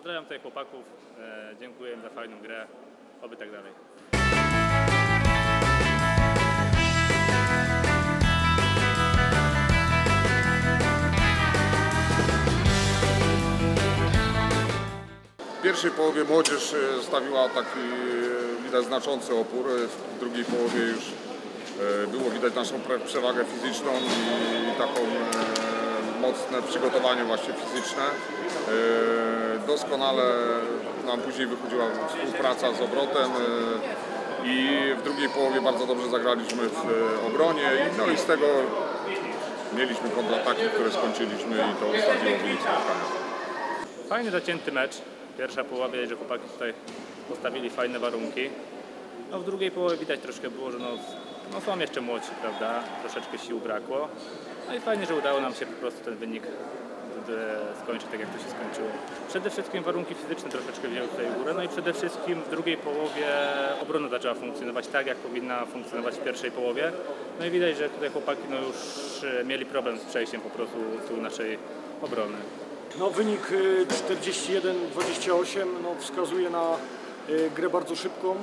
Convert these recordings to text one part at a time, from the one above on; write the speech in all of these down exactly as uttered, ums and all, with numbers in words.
Pozdrawiam tutaj chłopaków, e, dziękuję za fajną grę, oby tak dalej. W pierwszej połowie młodzież stawiła taki widać znaczący opór, w drugiej połowie już było widać naszą przewagę fizyczną i taką mocne przygotowanie właśnie fizyczne. Doskonale nam później wychodziła współpraca z obrotem i w drugiej połowie bardzo dobrze zagraliśmy w obronie, no i z tego mieliśmy kontrataki, które skończyliśmy i to ustawiło wynik spotkania. Fajny, zacięty mecz. Pierwsza połowa widać, że chłopaki tutaj postawili fajne warunki. No w drugiej połowie widać troszkę było, że no, no są jeszcze młodsi, prawda? Troszeczkę sił brakło. No i fajnie, że udało nam się po prostu ten wynik skończyć tak, jak to się skończyło. Przede wszystkim warunki fizyczne troszeczkę wzięły tutaj górę, no i przede wszystkim w drugiej połowie obrona zaczęła funkcjonować tak, jak powinna funkcjonować w pierwszej połowie. No i widać, że tutaj chłopaki no już mieli problem z przejściem po prostu tu naszej obrony. No, wynik czterdzieści jeden dwadzieścia osiem no, wskazuje na y, grę bardzo szybką,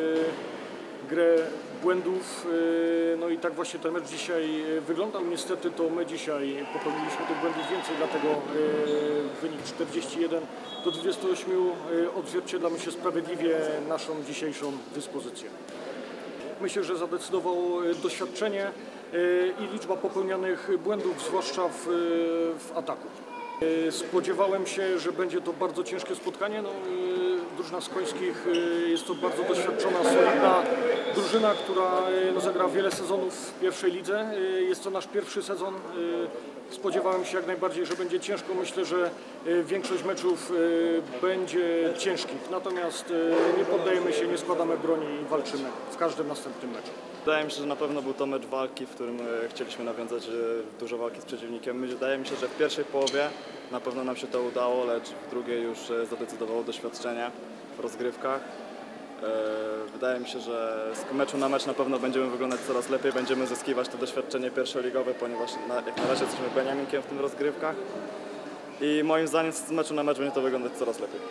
y, grę błędów, y, no i tak właśnie ten mecz dzisiaj wyglądał. Niestety to my dzisiaj popełniliśmy tych błędów więcej, dlatego y, wynik czterdzieści jeden do dwudziestu ośmiu y, odzwierciedla, myślę, sprawiedliwie naszą dzisiejszą dyspozycję. Myślę, że zadecydowało doświadczenie y, i liczba popełnianych błędów, zwłaszcza w, w ataku. Spodziewałem się, że będzie to bardzo ciężkie spotkanie. No, drużyna z Końskich jest to bardzo doświadczona, solidna drużyna, która no, zagra wiele sezonów w pierwszej lidze. Jest to nasz pierwszy sezon. Spodziewałem się jak najbardziej, że będzie ciężko. Myślę, że większość meczów będzie ciężkich. Natomiast nie poddajemy się, nie składamy broni i walczymy w każdym następnym meczu. Wydaje mi się, że na pewno był to mecz walki, w którym chcieliśmy nawiązać dużo walki z przeciwnikiem. Wydaje mi się, że w pierwszej połowie na pewno nam się to udało, lecz w drugiej już zadecydowało doświadczenie w rozgrywkach. Wydaje mi się, że z meczu na mecz na pewno będziemy wyglądać coraz lepiej, będziemy zyskiwać to doświadczenie pierwszoligowe, ponieważ na, jak na razie jesteśmy beniaminkiem w tym rozgrywkach i moim zdaniem z meczu na mecz będzie to wyglądać coraz lepiej.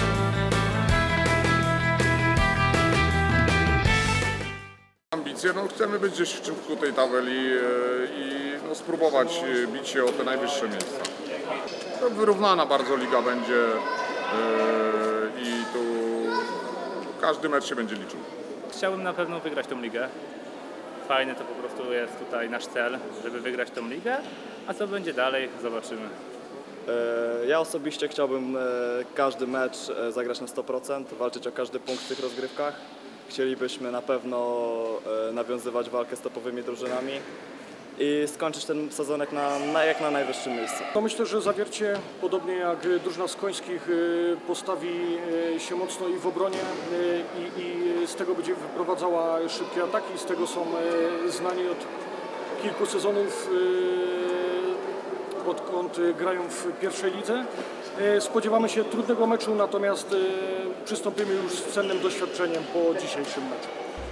Ambicje, no chcemy być gdzieś w czubku tej tabeli i no, spróbować bić się o te najwyższe miejsca. To wyrównana bardzo liga będzie i tu każdy mecz się będzie liczył. Chciałbym na pewno wygrać tą ligę. Fajny to po prostu jest tutaj nasz cel, żeby wygrać tą ligę, a co będzie dalej, zobaczymy. Ja osobiście chciałbym każdy mecz zagrać na sto procent, walczyć o każdy punkt w tych rozgrywkach. Chcielibyśmy na pewno nawiązywać walkę z topowymi drużynami i skończyć ten sezonek na, na, jak na najwyższym miejscu. No myślę, że Zawiercie, podobnie jak drużyna z Końskich, postawi się mocno i w obronie i, i z tego będzie wyprowadzała szybkie ataki. Z tego są znani od kilku sezonów, odkąd grają w pierwszej lidze. Spodziewamy się trudnego meczu, natomiast przystąpimy już z cennym doświadczeniem po dzisiejszym meczu.